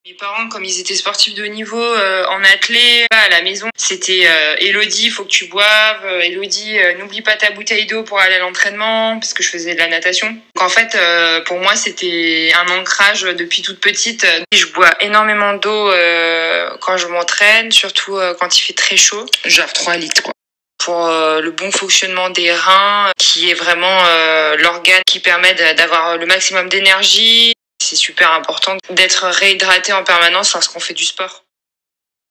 Mes parents, comme ils étaient sportifs de haut niveau, en athlée, à la maison, c'était Elodie, faut que tu boives. Elodie, n'oublie pas ta bouteille d'eau pour aller à l'entraînement, parce que je faisais de la natation. Donc, en fait, pour moi, c'était un ancrage depuis toute petite. Je bois énormément d'eau quand je m'entraîne, surtout quand il fait très chaud. Genre 3 litres, quoi. Pour le bon fonctionnement des reins, qui est vraiment l'organe qui permet d'avoir le maximum d'énergie. C'est super important d'être réhydraté en permanence lorsqu'on fait du sport.